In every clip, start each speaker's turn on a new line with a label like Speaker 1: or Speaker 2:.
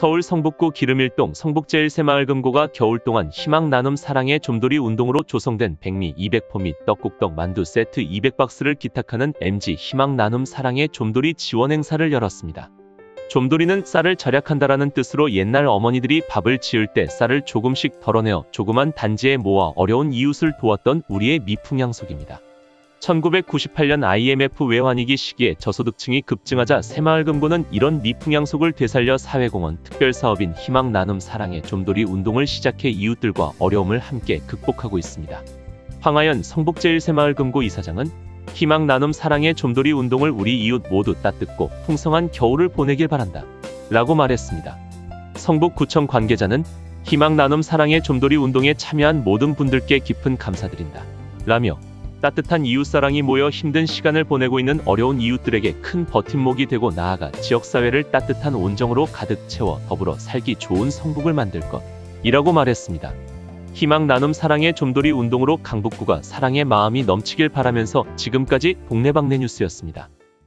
Speaker 1: 서울 성북구 기름일동 성북 제1새마을금고가 겨울 동안 희망 나눔 사랑의 좀돌이 운동으로 조성된 백미 200포 및 떡국떡 만두 세트 200박스를 기탁하는 MG 희망 나눔 사랑의 좀돌이 지원 행사를 열었습니다. 좀돌이는 쌀을 절약한다라는 뜻으로 옛날 어머니들이 밥을 지을 때 쌀을 조금씩 덜어내어 조그만 단지에 모아 어려운 이웃을 도왔던 우리의 미풍양속입니다. 1998년 IMF 외환위기 시기에 저소득층이 급증하자 새마을금고는 이런 미풍양속을 되살려 사회공헌 특별사업인 희망 나눔 사랑의 좀돌이 운동을 시작해 이웃들과 어려움을 함께 극복하고 있습니다. 황하연 성북 제1새마을금고 이사장은 희망 나눔 사랑의 좀돌이 운동을 우리 이웃 모두 따뜻고 풍성한 겨울을 보내길 바란다 라고 말했습니다. 성북구청 관계자는 희망 나눔 사랑의 좀돌이 운동에 참여한 모든 분들께 깊은 감사드린다 라며 따뜻한 이웃사랑이 모여 힘든 시간을 보내고 있는 어려운 이웃들에게 큰 버팀목이 되고 나아가 지역사회를 따뜻한 온정으로 가득 채워 더불어 살기 좋은 성북을 만들 것이라고 말했습니다. 희망 나눔 사랑의 좀돌이 운동으로 강북구가 사랑의 마음이 넘치길 바라면서 지금까지 동네방네 뉴스였습니다.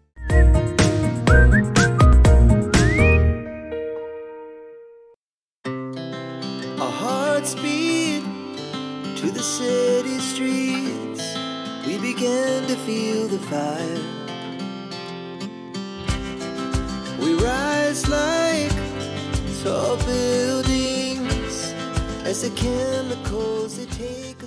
Speaker 2: We began to feel the fire. We rise like tall buildings as the chemicals they take